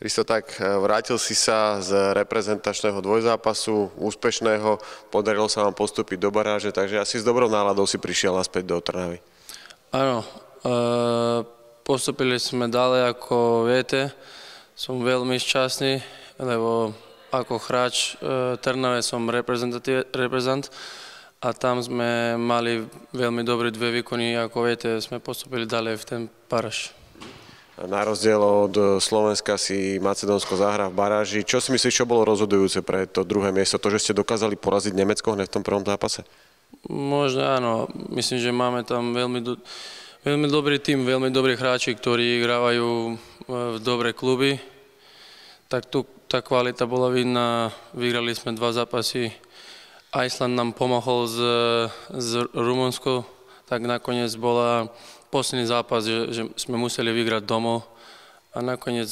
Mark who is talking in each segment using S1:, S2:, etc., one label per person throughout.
S1: Risto, tak vrátil si sa z reprezentačného dvojzápasu, úspešného, podarilo sa vám postúpiť do baráže, takže asi s dobrou náladou si prišiel naspäť do Trnavy.
S2: Áno, postupili sme ďalej, ako viete. Som veľmi šťastný, lebo ako hráč Trnave som reprezentant a tam sme mali veľmi dobré dve výkony, ako viete, sme postupili ďalej v ten baráž.
S1: Na rozdiel od Slovenska si Macedónsko zahrá v baráži. Čo si myslíš, čo bolo rozhodujúce pre to druhé miesto? To, že ste dokázali poraziť Nemecko hneď v tom prvom zápase?
S2: Možno áno. Myslím, že máme tam veľmi dobrý tím, veľmi dobrí hráči, ktorí hrávajú v dobré kluby. Tak tu tá kvalita bola vidná. Vyhrali sme 2 zápasy. Island nám pomohol z Rumunskou. Tak nakoniec bola posledný zápas, že sme museli vyhrať domov a nakoniec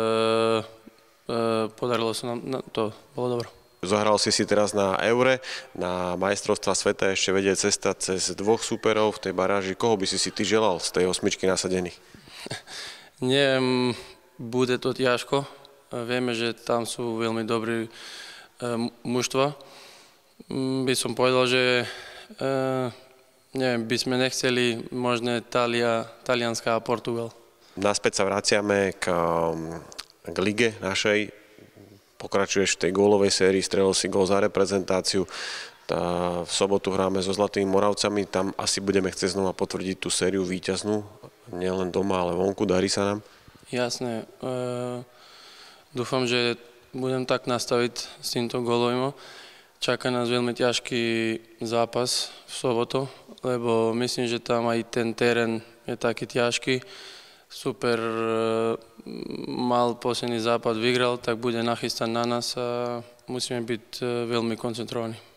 S2: podarilo sa nám, to bolo dobro.
S1: Zahral si teraz na Eure, na majstrovstvá sveta ešte vedie cesta cez 2 súperov v tej baráži. Koho by si ty želal z tej 8 nasadených?
S2: Neviem, bude to ťažko. Vieme, že tam sú veľmi dobrí mužstva. By som povedal, že neviem, by sme nechceli možno Talianska a Portugal.
S1: Naspäť sa vraciame k lige našej. Pokračuješ v tej gólovej sérii, strelil si gól za reprezentáciu. V sobotu hráme so Zlatými Moravcami, tam asi budeme chcieť znova potvrdiť tú sériu víťaznú. Nielen doma, ale vonku, darí sa nám?
S2: Jasné. Dúfam, že budem tak nastaviť s týmto gólovým. Čaká nás veľmi ťažký zápas v sobotu, lebo myslím, že tam aj ten terén je taký ťažký. Super mal posledný zápas, vyhral, tak bude nachystať na nás a musíme byť veľmi koncentrovaní.